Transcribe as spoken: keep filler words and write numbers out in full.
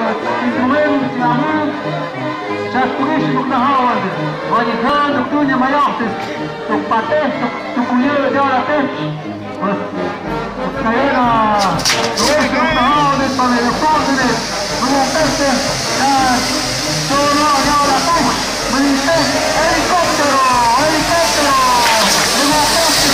instrument, amor, já escolheste do carro, manejando, cunha maior, tu patente, tu colher de hora tete, os caíram, hoje do carro, de panela, fósile, no montante, sono de hora tete, manite, helicóptero, helicóptero, no montante,